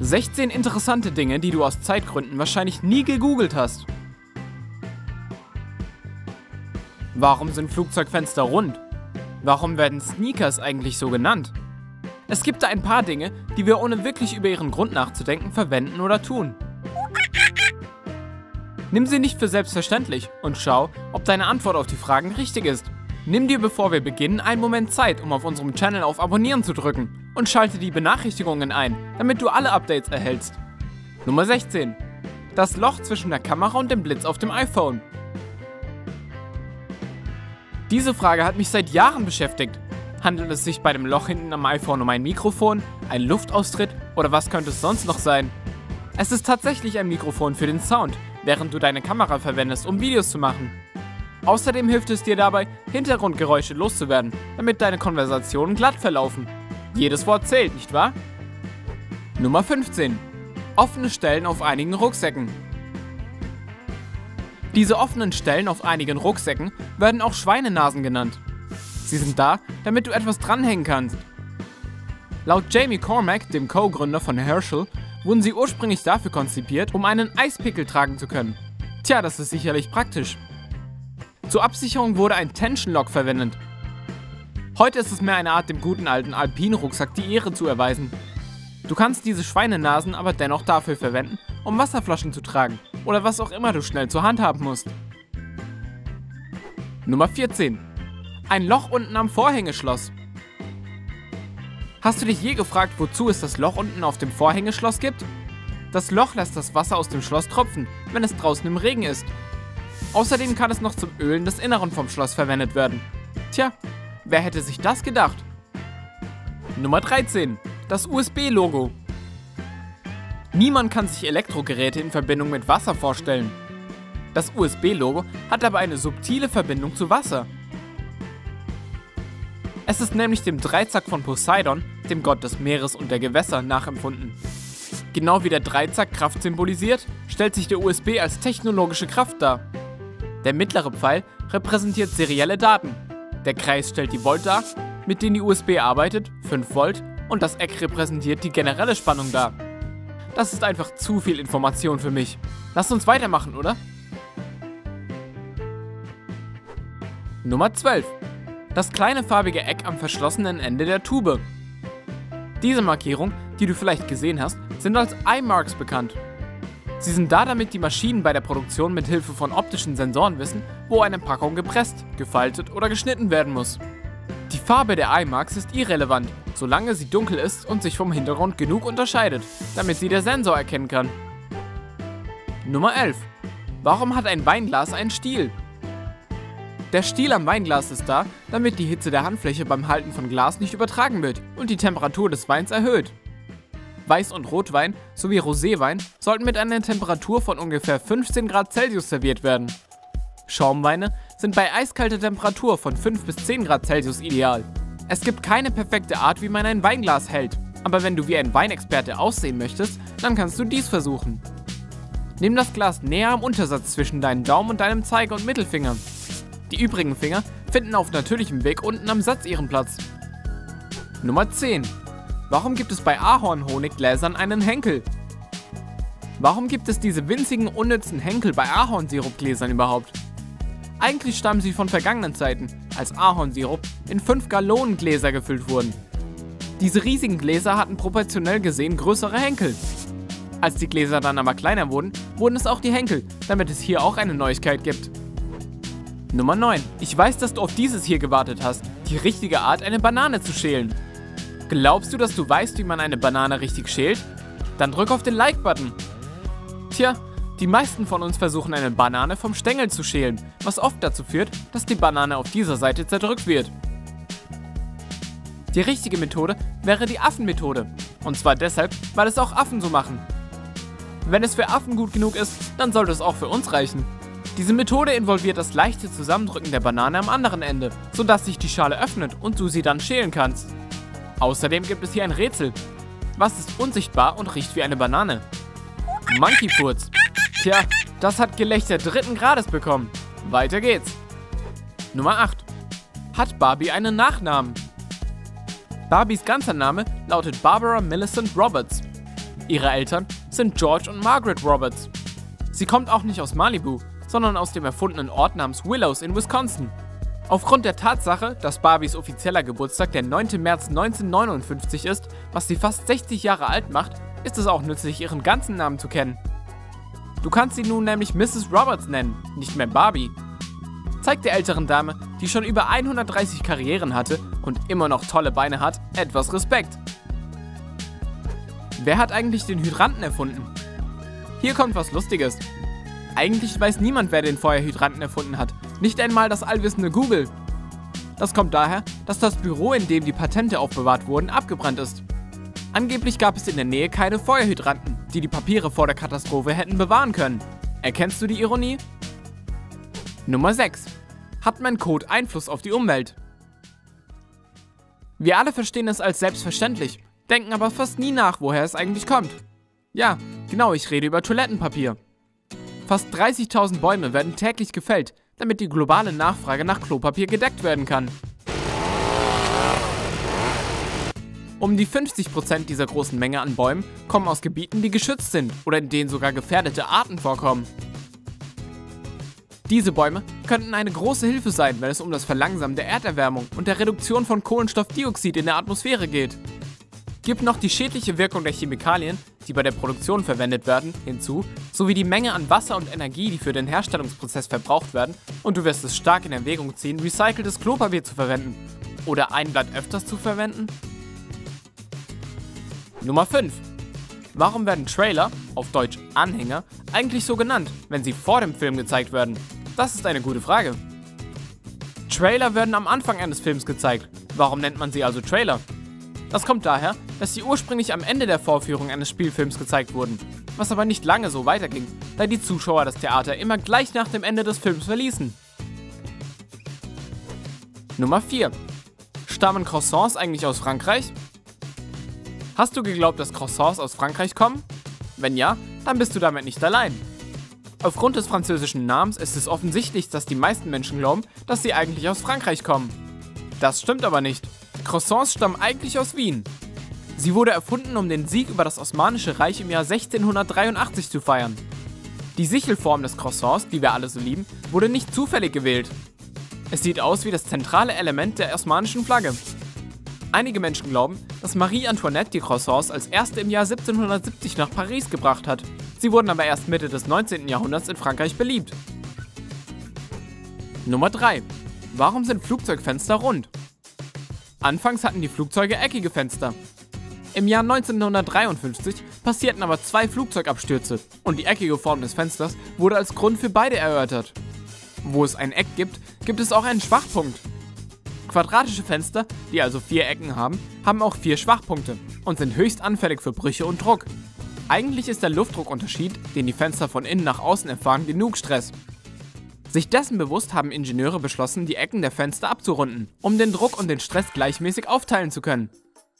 16 interessante Dinge, die du aus Zeitgründen wahrscheinlich nie gegoogelt hast. Warum sind Flugzeugfenster rund? Warum werden Sneakers eigentlich so genannt? Es gibt da ein paar Dinge, die wir ohne wirklich über ihren Grund nachzudenken verwenden oder tun. Nimm sie nicht für selbstverständlich und schau, ob deine Antwort auf die Fragen richtig ist. Nimm dir, bevor wir beginnen, einen Moment Zeit, um auf unserem Channel auf Abonnieren zu drücken und schalte die Benachrichtigungen ein, damit du alle Updates erhältst. Nummer 16. Das Loch zwischen der Kamera und dem Blitz auf dem iPhone. Diese Frage hat mich seit Jahren beschäftigt. Handelt es sich bei dem Loch hinten am iPhone um ein Mikrofon, einen Luftaustritt oder was könnte es sonst noch sein? Es ist tatsächlich ein Mikrofon für den Sound, während du deine Kamera verwendest, um Videos zu machen. Außerdem hilft es dir dabei, Hintergrundgeräusche loszuwerden, damit deine Konversationen glatt verlaufen. Jedes Wort zählt, nicht wahr? Nummer 15. Offene Stellen auf einigen Rucksäcken. Diese offenen Stellen auf einigen Rucksäcken werden auch Schweinenasen genannt. Sie sind da, damit du etwas dranhängen kannst. Laut Jamie Cormack, dem Co-Gründer von Herschel, wurden sie ursprünglich dafür konzipiert, um einen Eispickel tragen zu können. Tja, das ist sicherlich praktisch. Zur Absicherung wurde ein Tension Lock verwendet. Heute ist es mehr eine Art, dem guten alten Alpin-Rucksack die Ehre zu erweisen. Du kannst diese Schweinenasen aber dennoch dafür verwenden, um Wasserflaschen zu tragen oder was auch immer du schnell zur Hand haben musst. Nummer 14. Ein Loch unten am Vorhängeschloss. Hast du dich je gefragt, wozu es das Loch unten auf dem Vorhängeschloss gibt? Das Loch lässt das Wasser aus dem Schloss tropfen, wenn es draußen im Regen ist. Außerdem kann es noch zum Ölen des Inneren vom Schloss verwendet werden. Tja, wer hätte sich das gedacht? Nummer 13. Das USB-Logo. Niemand kann sich Elektrogeräte in Verbindung mit Wasser vorstellen. Das USB-Logo hat aber eine subtile Verbindung zu Wasser. Es ist nämlich dem Dreizack von Poseidon, dem Gott des Meeres und der Gewässer, nachempfunden. Genau wie der Dreizack Kraft symbolisiert, stellt sich der USB als technologische Kraft dar. Der mittlere Pfeil repräsentiert serielle Daten. Der Kreis stellt die Volt dar, mit denen die USB arbeitet, 5 Volt, und das Eck repräsentiert die generelle Spannung dar. Das ist einfach zu viel Information für mich. Lasst uns weitermachen, oder? Nummer 12. Das kleine farbige Eck am verschlossenen Ende der Tube. Diese Markierung, die du vielleicht gesehen hast, sind als Eye-Marks bekannt. Sie sind da, damit die Maschinen bei der Produktion mit Hilfe von optischen Sensoren wissen, wo eine Packung gepresst, gefaltet oder geschnitten werden muss. Die Farbe der Eye-Marks ist irrelevant, solange sie dunkel ist und sich vom Hintergrund genug unterscheidet, damit sie der Sensor erkennen kann. Nummer 11. Warum hat ein Weinglas einen Stiel? Der Stiel am Weinglas ist da, damit die Hitze der Handfläche beim Halten von Glas nicht übertragen wird und die Temperatur des Weins erhöht. Weiß- und Rotwein sowie Roséwein sollten mit einer Temperatur von ungefähr 15 Grad Celsius serviert werden. Schaumweine sind bei eiskalter Temperatur von 5 bis 10 Grad Celsius ideal. Es gibt keine perfekte Art, wie man ein Weinglas hält, aber wenn du wie ein Weinexperte aussehen möchtest, dann kannst du dies versuchen. Nimm das Glas näher am Untersatz zwischen deinen Daumen und deinem Zeige- und Mittelfinger. Die übrigen Finger finden auf natürlichem Weg unten am Satz ihren Platz. Nummer 10. Warum gibt es bei Ahornhoniggläsern einen Henkel? Warum gibt es diese winzigen, unnützen Henkel bei Ahornsirupgläsern überhaupt? Eigentlich stammen sie von vergangenen Zeiten, als Ahornsirup in 5-Gallonen-Gläser gefüllt wurden. Diese riesigen Gläser hatten proportionell gesehen größere Henkel. Als die Gläser dann aber kleiner wurden, wurden es auch die Henkel, damit es hier auch eine Neuigkeit gibt. Nummer 9. Ich weiß, dass du auf dieses hier gewartet hast, die richtige Art, eine Banane zu schälen. Glaubst du, dass du weißt, wie man eine Banane richtig schält? Dann drück auf den Like-Button. Tja, die meisten von uns versuchen eine Banane vom Stängel zu schälen, was oft dazu führt, dass die Banane auf dieser Seite zerdrückt wird. Die richtige Methode wäre die Affenmethode. Und zwar deshalb, weil es auch Affen so machen. Wenn es für Affen gut genug ist, dann sollte es auch für uns reichen. Diese Methode involviert das leichte Zusammendrücken der Banane am anderen Ende, sodass sich die Schale öffnet und du sie dann schälen kannst. Außerdem gibt es hier ein Rätsel. Was ist unsichtbar und riecht wie eine Banane? Monkeyfurz. Tja, das hat Gelächter 3. Grades bekommen. Weiter geht's. Nummer 8. Hat Barbie einen Nachnamen? Barbies ganzer Name lautet Barbara Millicent Roberts. Ihre Eltern sind George und Margaret Roberts. Sie kommt auch nicht aus Malibu, sondern aus dem erfundenen Ort namens Willows in Wisconsin. Aufgrund der Tatsache, dass Barbies offizieller Geburtstag der 9. März 1959 ist, was sie fast 60 Jahre alt macht, ist es auch nützlich, ihren ganzen Namen zu kennen. Du kannst sie nun nämlich Mrs. Roberts nennen, nicht mehr Barbie. Zeig der älteren Dame, die schon über 130 Karrieren hatte und immer noch tolle Beine hat, etwas Respekt. Wer hat eigentlich den Hydranten erfunden? Hier kommt was Lustiges. Eigentlich weiß niemand, wer den Feuerhydranten erfunden hat, nicht einmal das allwissende Google. Das kommt daher, dass das Büro, in dem die Patente aufbewahrt wurden, abgebrannt ist. Angeblich gab es in der Nähe keine Feuerhydranten, die die Papiere vor der Katastrophe hätten bewahren können. Erkennst du die Ironie? Nummer 6. Hat mein Code Einfluss auf die Umwelt? Wir alle verstehen es als selbstverständlich, denken aber fast nie nach, woher es eigentlich kommt. Ja, genau, ich rede über Toilettenpapier. Fast 30.000 Bäume werden täglich gefällt, damit die globale Nachfrage nach Klopapier gedeckt werden kann. Um die 50% dieser großen Menge an Bäumen kommen aus Gebieten, die geschützt sind oder in denen sogar gefährdete Arten vorkommen. Diese Bäume könnten eine große Hilfe sein, wenn es um das Verlangsamen der Erderwärmung und der Reduktion von Kohlenstoffdioxid in der Atmosphäre geht. Gib noch die schädliche Wirkung der Chemikalien, die bei der Produktion verwendet werden, hinzu, sowie die Menge an Wasser und Energie, die für den Herstellungsprozess verbraucht werden, und du wirst es stark in Erwägung ziehen, recyceltes Klopapier zu verwenden. Oder ein Blatt öfters zu verwenden? Nummer 5. Warum werden Trailer, auf Deutsch Anhänger, eigentlich so genannt, wenn sie vor dem Film gezeigt werden? Das ist eine gute Frage. Trailer werden am Anfang eines Films gezeigt. Warum nennt man sie also Trailer? Das kommt daher, dass sie ursprünglich am Ende der Vorführung eines Spielfilms gezeigt wurden, was aber nicht lange so weiterging, da die Zuschauer das Theater immer gleich nach dem Ende des Films verließen. Nummer 4. Stammen Croissants eigentlich aus Frankreich? Hast du geglaubt, dass Croissants aus Frankreich kommen? Wenn ja, dann bist du damit nicht allein. Aufgrund des französischen Namens ist es offensichtlich, dass die meisten Menschen glauben, dass sie eigentlich aus Frankreich kommen. Das stimmt aber nicht. Croissants stammen eigentlich aus Wien. Sie wurde erfunden, um den Sieg über das Osmanische Reich im Jahr 1683 zu feiern. Die Sichelform des Croissants, die wir alle so lieben, wurde nicht zufällig gewählt. Es sieht aus wie das zentrale Element der osmanischen Flagge. Einige Menschen glauben, dass Marie Antoinette die Croissants als erste im Jahr 1770 nach Paris gebracht hat. Sie wurden aber erst Mitte des 19. Jahrhunderts in Frankreich beliebt. Nummer 3. Warum sind Flugzeugfenster rund? Anfangs hatten die Flugzeuge eckige Fenster. Im Jahr 1953 passierten aber 2 Flugzeugabstürze und die eckige Form des Fensters wurde als Grund für beide erörtert. Wo es ein Eck gibt, gibt es auch einen Schwachpunkt. Quadratische Fenster, die also 4 Ecken haben, haben auch 4 Schwachpunkte und sind höchst anfällig für Brüche und Druck. Eigentlich ist der Luftdruckunterschied, den die Fenster von innen nach außen erfahren, genug Stress. Sich dessen bewusst haben Ingenieure beschlossen, die Ecken der Fenster abzurunden, um den Druck und den Stress gleichmäßig aufteilen zu können.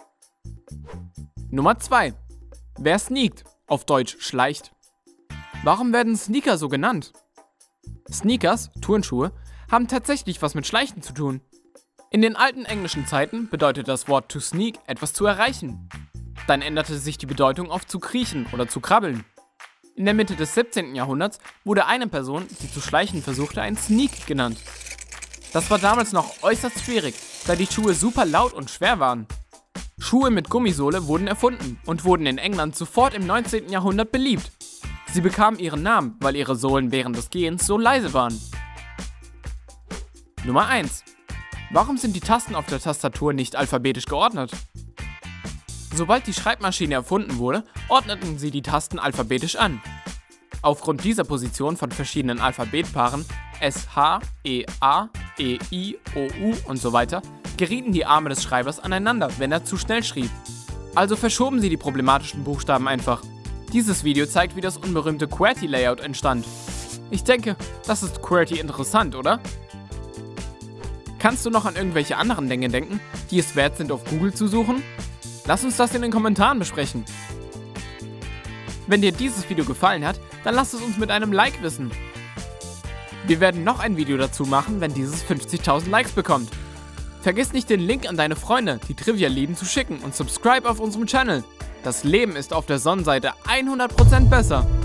Nummer 2. Wer sneakt, auf Deutsch schleicht? Warum werden Sneaker so genannt? Sneakers, Turnschuhe, haben tatsächlich was mit Schleichen zu tun. In den alten englischen Zeiten bedeutet das Wort to sneak etwas zu erreichen. Dann änderte sich die Bedeutung auf zu kriechen oder zu krabbeln. In der Mitte des 17. Jahrhunderts wurde eine Person, die zu schleichen versuchte, ein Sneak genannt. Das war damals noch äußerst schwierig, da die Schuhe super laut und schwer waren. Schuhe mit Gummisohle wurden erfunden und wurden in England sofort im 19. Jahrhundert beliebt. Sie bekamen ihren Namen, weil ihre Sohlen während des Gehens so leise waren. Nummer 1. Warum sind die Tasten auf der Tastatur nicht alphabetisch geordnet? Sobald die Schreibmaschine erfunden wurde, ordneten sie die Tasten alphabetisch an. Aufgrund dieser Position von verschiedenen Alphabetpaaren S, H, E, A, E, I, O, U und so weiter, gerieten die Arme des Schreibers aneinander, wenn er zu schnell schrieb. Also verschoben sie die problematischen Buchstaben einfach. Dieses Video zeigt, wie das unberühmte QWERTY-Layout entstand. Ich denke, das ist QWERTY interessant, oder? Kannst du noch an irgendwelche anderen Dinge denken, die es wert sind, auf Google zu suchen? Lass uns das in den Kommentaren besprechen. Wenn dir dieses Video gefallen hat, dann lass es uns mit einem Like wissen. Wir werden noch ein Video dazu machen, wenn dieses 50.000 Likes bekommt. Vergiss nicht, den Link an deine Freunde, die Trivia lieben, zu schicken und subscribe auf unserem Channel. Das Leben ist auf der Sonnenseite 100% besser.